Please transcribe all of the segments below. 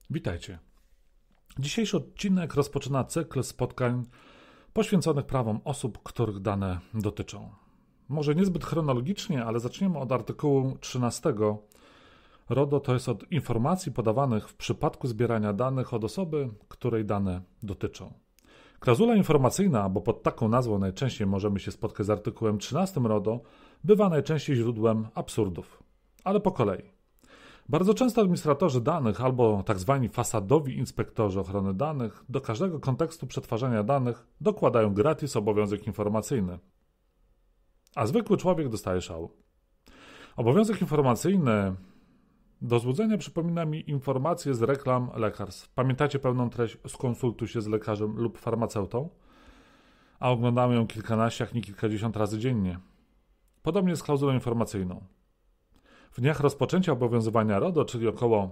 Witajcie. Dzisiejszy odcinek rozpoczyna cykl spotkań poświęconych prawom osób, których dane dotyczą. Może niezbyt chronologicznie, ale zaczniemy od artykułu 13 RODO, to jest od informacji podawanych w przypadku zbierania danych od osoby, której dane dotyczą. Klauzula informacyjna, bo pod taką nazwą najczęściej możemy się spotkać z artykułem 13 RODO, bywa najczęściej źródłem absurdów. Ale po kolei. Bardzo często administratorzy danych albo tzw. fasadowi inspektorzy ochrony danych do każdego kontekstu przetwarzania danych dokładają gratis obowiązek informacyjny. A zwykły człowiek dostaje szału. Obowiązek informacyjny do złudzenia przypomina mi informacje z reklam lekarstw. Pamiętacie pełną treść skonsultuj się z lekarzem lub farmaceutą? A oglądamy ją kilkanaście, jak nie kilkadziesiąt razy dziennie. Podobnie z klauzulą informacyjną. W dniach rozpoczęcia obowiązywania RODO, czyli około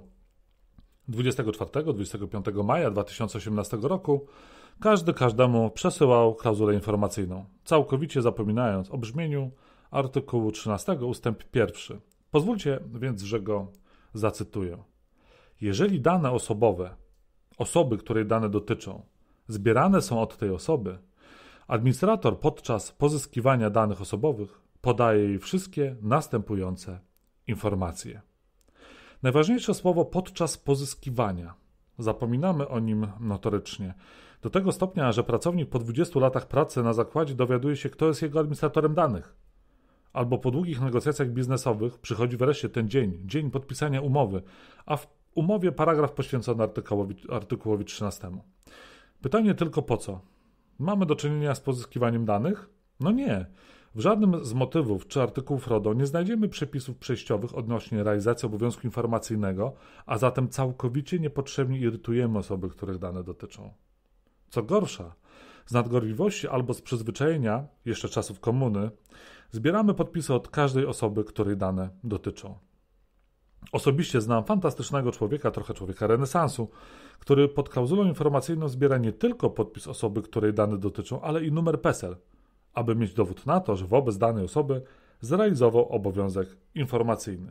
24-25 maja 2018 roku, każdy każdemu przesyłał klauzulę informacyjną, całkowicie zapominając o brzmieniu artykułu 13 ustęp 1. Pozwólcie więc, że go zacytuję. Jeżeli dane osobowe, osoby, której dane dotyczą, zbierane są od tej osoby, administrator podczas pozyskiwania danych osobowych podaje jej wszystkie następujące informacje. Najważniejsze słowo podczas pozyskiwania. Zapominamy o nim notorycznie. Do tego stopnia, że pracownik po 20 latach pracy na zakładzie dowiaduje się, kto jest jego administratorem danych. Albo po długich negocjacjach biznesowych przychodzi wreszcie ten dzień podpisania umowy, a w umowie paragraf poświęcony artykułowi 13. Pytanie tylko po co? Mamy do czynienia z pozyskiwaniem danych? No nie. W żadnym z motywów czy artykułów RODO nie znajdziemy przepisów przejściowych odnośnie realizacji obowiązku informacyjnego, a zatem całkowicie niepotrzebnie irytujemy osoby, których dane dotyczą. Co gorsza, z nadgorliwości albo z przyzwyczajenia, jeszcze czasów komuny, zbieramy podpisy od każdej osoby, której dane dotyczą. Osobiście znam fantastycznego człowieka, trochę człowieka renesansu, który pod klauzulą informacyjną zbiera nie tylko podpis osoby, której dane dotyczą, ale i numer PESEL, aby mieć dowód na to, że wobec danej osoby zrealizował obowiązek informacyjny.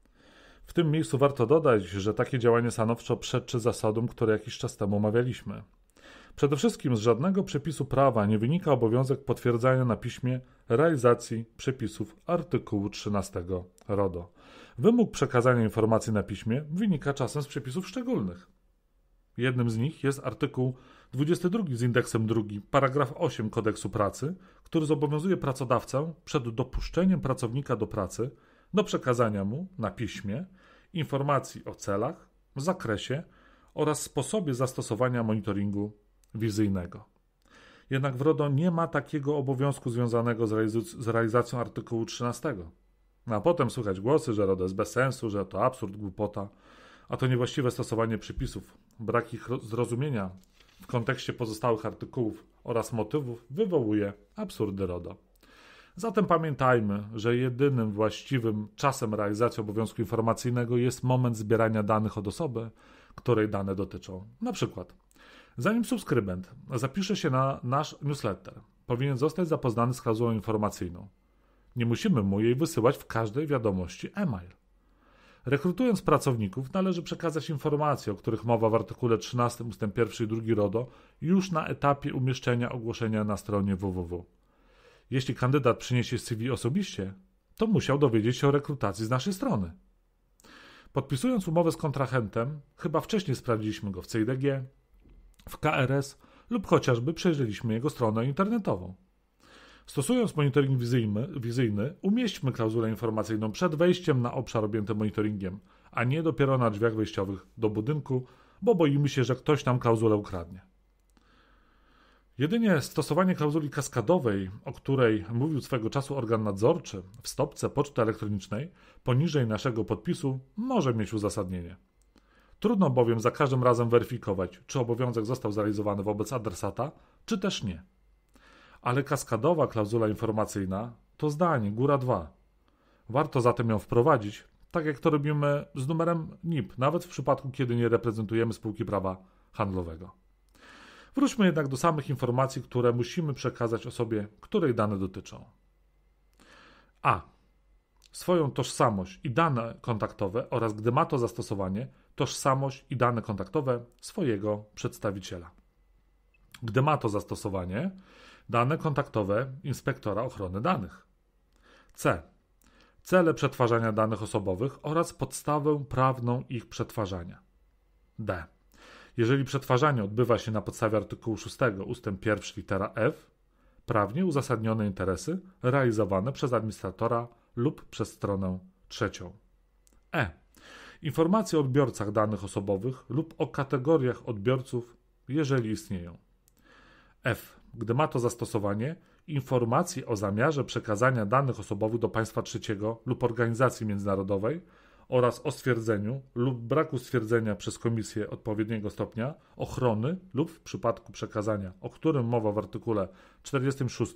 W tym miejscu warto dodać, że takie działanie stanowczo przeczy zasadom, które jakiś czas temu omawialiśmy. Przede wszystkim z żadnego przepisu prawa nie wynika obowiązek potwierdzania na piśmie realizacji przepisów artykułu 13 RODO. Wymóg przekazania informacji na piśmie wynika czasem z przepisów szczególnych. Jednym z nich jest artykuł 22 z indeksem 2, paragraf 8 Kodeksu pracy, który zobowiązuje pracodawcę przed dopuszczeniem pracownika do pracy do przekazania mu na piśmie informacji o celach, zakresie oraz sposobie zastosowania monitoringu wizyjnego. Jednak w RODO nie ma takiego obowiązku związanego z realizacją artykułu 13. A potem słychać głosy, że RODO jest bez sensu, że to absurd, głupota, a to niewłaściwe stosowanie przepisów, brak ich zrozumienia w kontekście pozostałych artykułów oraz motywów wywołuje absurdy RODO. Zatem pamiętajmy, że jedynym właściwym czasem realizacji obowiązku informacyjnego jest moment zbierania danych od osoby, której dane dotyczą. Na przykład, zanim subskrybent zapisze się na nasz newsletter, powinien zostać zapoznany z klauzulą informacyjną. Nie musimy mu jej wysyłać w każdej wiadomości e-mail. Rekrutując pracowników, należy przekazać informacje, o których mowa w artykule 13 ust. 1 i 2 RODO już na etapie umieszczenia ogłoszenia na stronie www. Jeśli kandydat przyniesie CV osobiście, to musiał dowiedzieć się o rekrutacji z naszej strony. Podpisując umowę z kontrahentem, chyba wcześniej sprawdziliśmy go w CIDG, w KRS lub chociażby przejrzeliśmy jego stronę internetową. Stosując monitoring wizyjny, umieśćmy klauzulę informacyjną przed wejściem na obszar objęty monitoringiem, a nie dopiero na drzwiach wejściowych do budynku, bo boimy się, że ktoś nam klauzulę ukradnie. Jedynie stosowanie klauzuli kaskadowej, o której mówił swego czasu organ nadzorczy w stopce poczty elektronicznej poniżej naszego podpisu, może mieć uzasadnienie. Trudno bowiem za każdym razem weryfikować, czy obowiązek został zrealizowany wobec adresata, czy też nie. Ale kaskadowa klauzula informacyjna to zdanie, góra 2. Warto zatem ją wprowadzić, tak jak to robimy z numerem NIP, nawet w przypadku, kiedy nie reprezentujemy spółki prawa handlowego. Wróćmy jednak do samych informacji, które musimy przekazać osobie, której dane dotyczą. A. swoją tożsamość i dane kontaktowe oraz gdy ma to zastosowanie, tożsamość i dane kontaktowe swojego przedstawiciela. Gdy ma to zastosowanie, dane kontaktowe inspektora ochrony danych. C. Cele przetwarzania danych osobowych oraz podstawę prawną ich przetwarzania. D. Jeżeli przetwarzanie odbywa się na podstawie artykułu 6 ust. 1 litera f, prawnie uzasadnione interesy realizowane przez administratora lub przez stronę trzecią. E. Informacje o odbiorcach danych osobowych lub o kategoriach odbiorców, jeżeli istnieją. F. Gdy ma to zastosowanie, informacje o zamiarze przekazania danych osobowych do państwa trzeciego lub organizacji międzynarodowej oraz o stwierdzeniu lub braku stwierdzenia przez komisję odpowiedniego stopnia ochrony lub w przypadku przekazania, o którym mowa w artykule 46,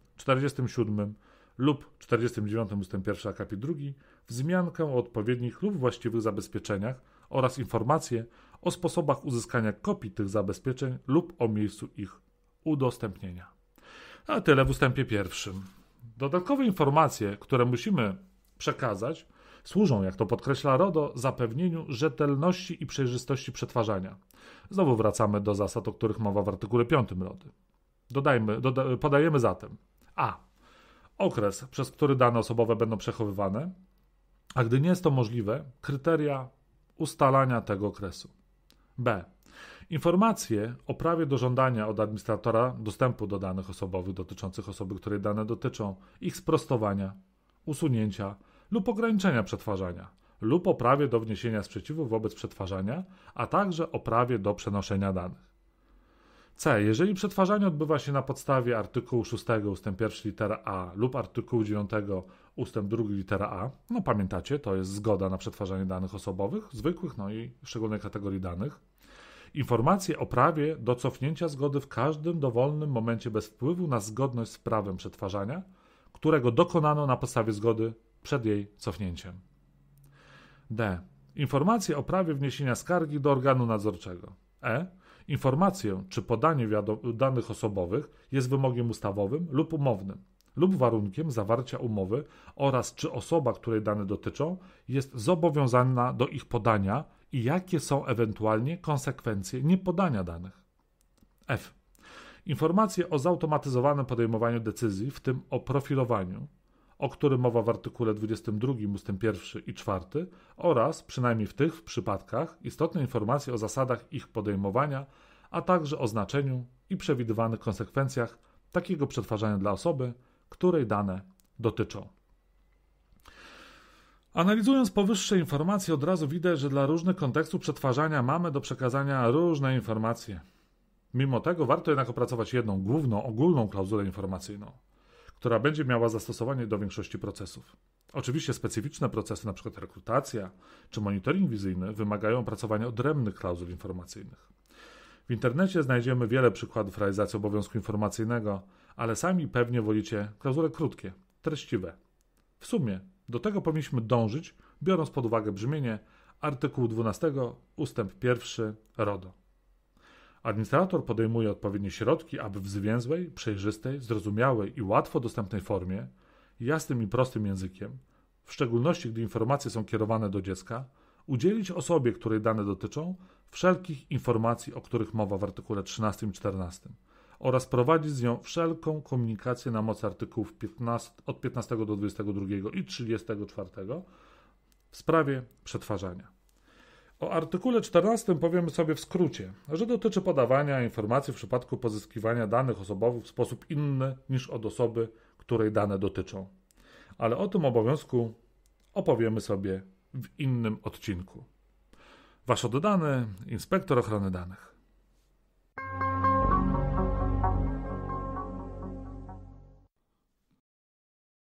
47 lub 49 ust. 1 akapit 2, wzmiankę o odpowiednich lub właściwych zabezpieczeniach oraz informacje o sposobach uzyskania kopii tych zabezpieczeń lub o miejscu ich udostępnienia. A tyle w ustępie 1. Dodatkowe informacje, które musimy przekazać, służą, jak to podkreśla RODO, zapewnieniu rzetelności i przejrzystości przetwarzania. Znowu wracamy do zasad, o których mowa w artykule 5 RODO. Podajemy zatem a. Okres, przez który dane osobowe będą przechowywane, a gdy nie jest to możliwe, kryteria ustalania tego okresu. b. Informacje o prawie do żądania od administratora dostępu do danych osobowych dotyczących osoby, której dane dotyczą, ich sprostowania, usunięcia lub ograniczenia przetwarzania, lub o prawie do wniesienia sprzeciwu wobec przetwarzania, a także o prawie do przenoszenia danych. C. Jeżeli przetwarzanie odbywa się na podstawie artykułu 6 ust. 1 litera a lub artykułu 9 ust. 2 litera a, no pamiętacie, to jest zgoda na przetwarzanie danych osobowych, zwykłych, no i szczególnej kategorii danych. Informacje o prawie do cofnięcia zgody w każdym dowolnym momencie bez wpływu na zgodność z prawem przetwarzania, którego dokonano na podstawie zgody przed jej cofnięciem. D. Informacje o prawie wniesienia skargi do organu nadzorczego. E. Informację, czy podanie danych osobowych jest wymogiem ustawowym lub umownym, lub warunkiem zawarcia umowy oraz czy osoba, której dane dotyczą, jest zobowiązana do ich podania i jakie są ewentualnie konsekwencje niepodania danych. F. Informacje o zautomatyzowanym podejmowaniu decyzji, w tym o profilowaniu, o którym mowa w artykule 22 ust. 1 i 4 oraz, przynajmniej w tych przypadkach, istotne informacje o zasadach ich podejmowania, a także o znaczeniu i przewidywanych konsekwencjach takiego przetwarzania dla osoby, której dane dotyczą. Analizując powyższe informacje, od razu widać, że dla różnych kontekstów przetwarzania mamy do przekazania różne informacje. Mimo tego warto jednak opracować jedną główną, ogólną klauzulę informacyjną, która będzie miała zastosowanie do większości procesów. Oczywiście specyficzne procesy, np. rekrutacja czy monitoring wizyjny, wymagają opracowania odrębnych klauzul informacyjnych. W internecie znajdziemy wiele przykładów realizacji obowiązku informacyjnego, ale sami pewnie wolicie klauzule krótkie, treściwe. W sumie do tego powinniśmy dążyć, biorąc pod uwagę brzmienie artykułu 12 ust. 1 RODO. Administrator podejmuje odpowiednie środki, aby w zwięzłej, przejrzystej, zrozumiałej i łatwo dostępnej formie, jasnym i prostym językiem, w szczególności gdy informacje są kierowane do dziecka, udzielić osobie, której dane dotyczą, wszelkich informacji, o których mowa w artykule 13 i 14 oraz prowadzić z nią wszelką komunikację na mocy artykułów od 15 do 22 i 34 w sprawie przetwarzania. O artykule 14 powiemy sobie w skrócie, że dotyczy podawania informacji w przypadku pozyskiwania danych osobowych w sposób inny niż od osoby, której dane dotyczą. Ale o tym obowiązku opowiemy sobie w innym odcinku. Wasz oddany inspektor ochrony danych.